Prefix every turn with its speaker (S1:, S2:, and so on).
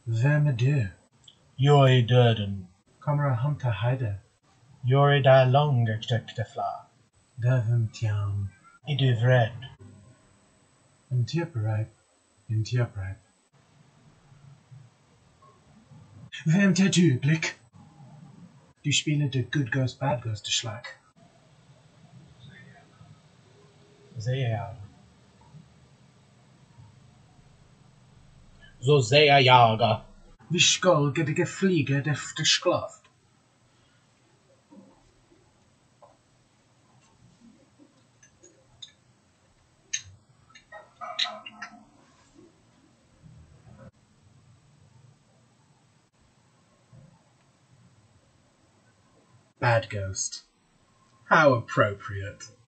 S1: Vem är du?
S2: Jag är döden.
S1: Kommer att hämta Heide.
S2: Jag är där långa knäckte
S1: Dövem tjam.
S2: Är du rädd?
S1: Interpret. Vem är du, Blick? Du spelar the good ghost, bad ghost Schlag.
S2: Säger jag. Så säger jag.
S1: Vi ska get flyga efter sklaft. Bad ghost. How appropriate.